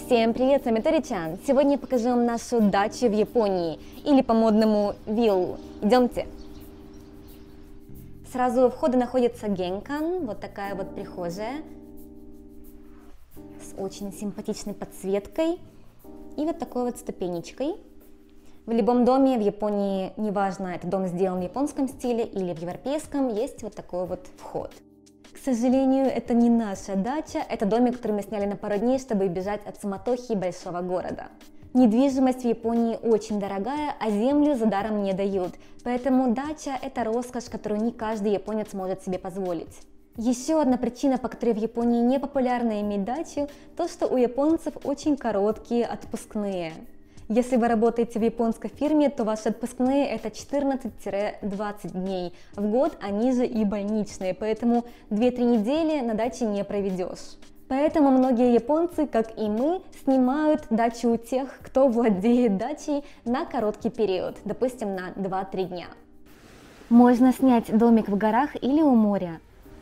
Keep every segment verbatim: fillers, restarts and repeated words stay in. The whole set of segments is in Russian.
Всем привет, с вами Тори-чан. Сегодня я покажу вам нашу дачу в Японии, или по-модному виллу. Идемте. Сразу у входа находится генкан, вот такая вот прихожая с очень симпатичной подсветкой и вот такой вот ступенечкой. В любом доме в Японии, неважно, это дом сделан в японском стиле или в европейском, есть вот такой вот вход. К сожалению, это не наша дача, это домик, который мы сняли на пару дней, чтобы убежать от суматохи большого города. Недвижимость в Японии очень дорогая, а землю за даром не дают, поэтому дача – это роскошь, которую не каждый японец может себе позволить. Еще одна причина, по которой в Японии не популярно иметь дачу, то, что у японцев очень короткие отпускные. Если вы работаете в японской фирме, то ваши отпускные это четырнадцать-двадцать дней. В год они же и больничные, поэтому две-три недели на даче не проведешь. Поэтому многие японцы, как и мы, снимают дачу у тех, кто владеет дачей на короткий период, допустим, на два-три дня. Можно снять домик в горах или у моря.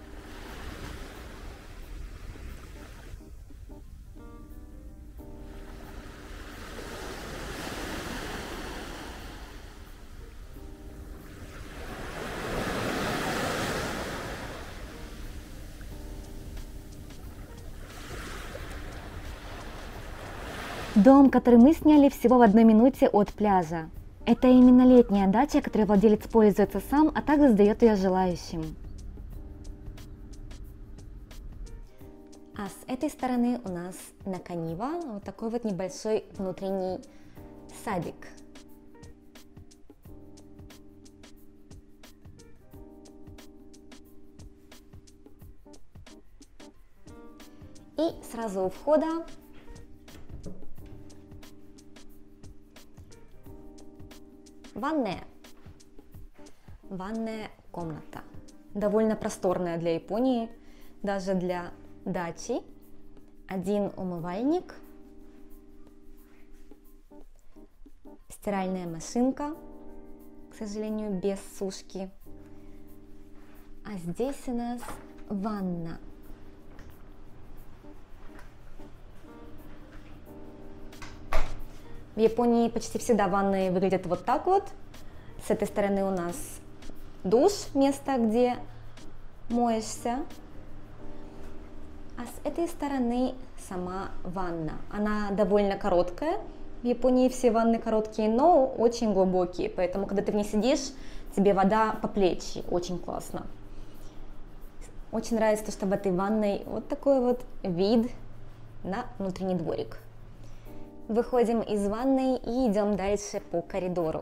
Дом, который мы сняли всего в одной минуте от пляжа. Это именно летняя дача, которой владелец пользуется сам, а также сдает ее желающим. А с этой стороны у нас наканива, вот такой вот небольшой внутренний садик. И сразу у входа ванная. Ванная комната. Довольно просторная для Японии, даже для дачи. Один умывальник, стиральная машинка, к сожалению, без сушки. А здесь у нас ванна. В Японии почти всегда ванны выглядят вот так вот. С этой стороны у нас душ, место, где моешься. А с этой стороны сама ванна. Она довольно короткая. В Японии все ванны короткие, но очень глубокие. Поэтому, когда ты в ней сидишь, тебе вода по плечи. Очень классно. Очень нравится то, что в этой ванной вот такой вот вид на внутренний дворик. Выходим из ванной и идем дальше по коридору.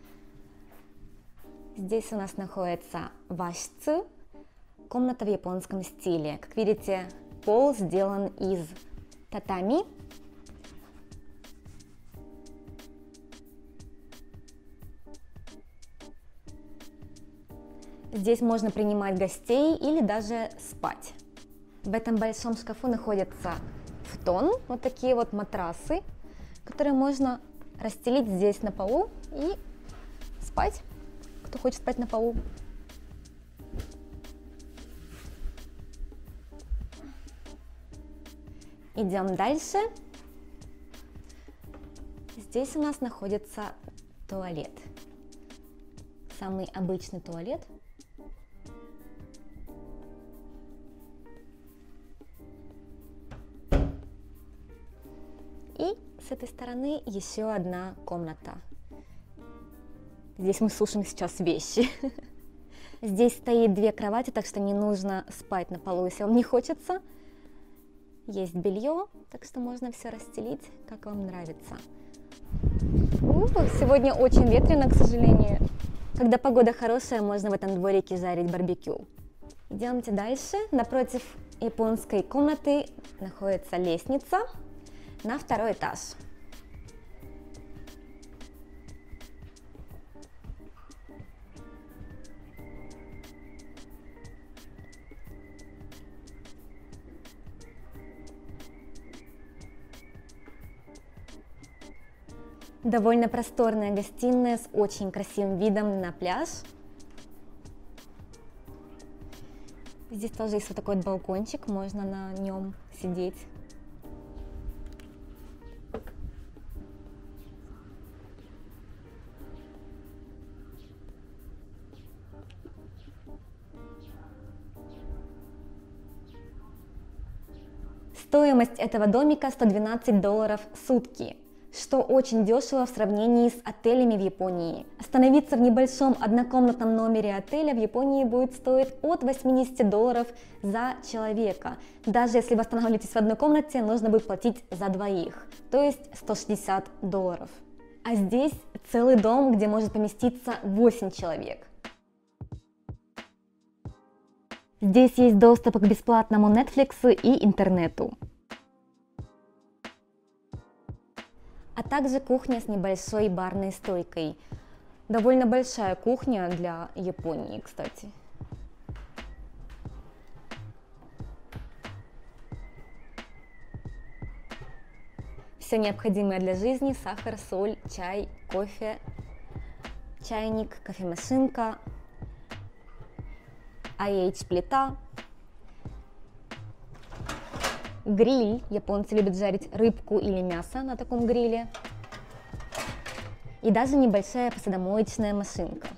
Здесь у нас находится вашицу, комната в японском стиле. Как видите, пол сделан из татами. Здесь можно принимать гостей или даже спать. В этом большом шкафу находится футон, вот такие вот матрасы, которые можно расстелить здесь на полу и спать, кто хочет спать на полу. Идем дальше. Здесь у нас находится туалет. Самый обычный туалет. И с этой стороны еще одна комната. Здесь мы сушим сейчас вещи. Здесь стоит две кровати, так что не нужно спать на полу, если вам не хочется. Есть белье, так что можно все расстелить, как вам нравится. У, сегодня очень ветрено, к сожалению. Когда погода хорошая, можно в этом дворике жарить барбекю. Идемте дальше. Напротив японской комнаты находится лестница на второй этаж. Довольно просторная гостиная с очень красивым видом на пляж. Здесь тоже есть вот такой вот балкончик, можно на нем сидеть. Стоимость этого домика сто двенадцать долларов в сутки, что очень дешево в сравнении с отелями в Японии. Остановиться в небольшом однокомнатном номере отеля в Японии будет стоить от восьмидесяти долларов за человека. Даже если вы останавливаетесь в одной комнате, нужно будет платить за двоих, то есть сто шестьдесят долларов. А здесь целый дом, где может поместиться восемь человек. Здесь есть доступ к бесплатному Netflix и интернету. А также кухня с небольшой барной стойкой. Довольно большая кухня для Японии, кстати. Все необходимое для жизни: сахар, соль, чай, кофе, чайник, кофемашинка, ай эйч-плита, гриль. Японцы любят жарить рыбку или мясо на таком гриле. И даже небольшая посудомоечная машинка.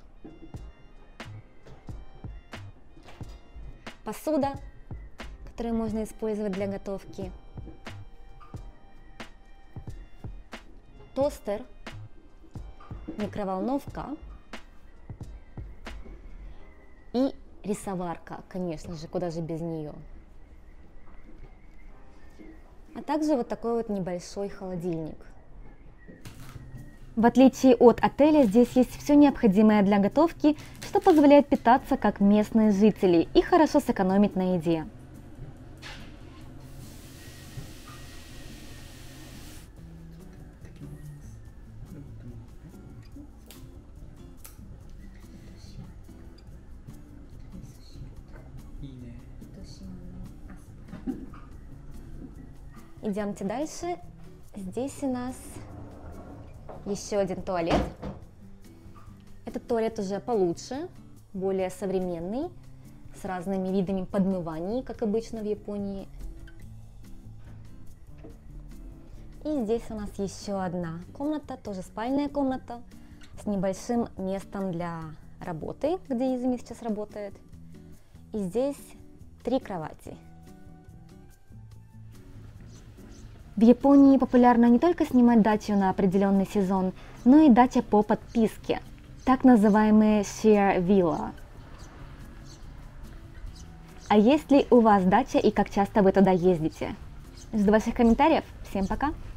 Посуда, которую можно использовать для готовки. Тостер, микроволновка и рисоварка, конечно же, куда же без нее. А также вот такой вот небольшой холодильник. В отличие от отеля, здесь есть все необходимое для готовки, что позволяет питаться как местные жители и хорошо сэкономить на еде. Идемте дальше. Здесь у нас еще один туалет. Этот туалет уже получше, более современный, с разными видами подмываний, как обычно в Японии. И здесь у нас еще одна комната, тоже спальная комната, с небольшим местом для работы, где Изуми сейчас работает. И здесь три кровати. В Японии популярно не только снимать дачу на определенный сезон, но и дача по подписке, так называемые share villa. А есть ли у вас дача и как часто вы туда ездите? Жду ваших комментариев. Всем пока!